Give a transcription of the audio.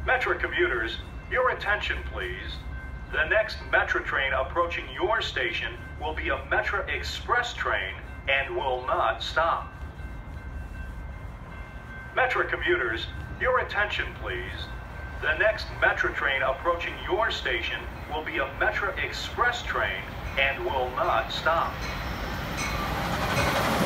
Metra commuters, your attention please. The next Metra train approaching your station will be a Metra Express train and will not stop. Metra commuters, your attention please. The next Metra train approaching your station will be a Metra Express train and will not stop.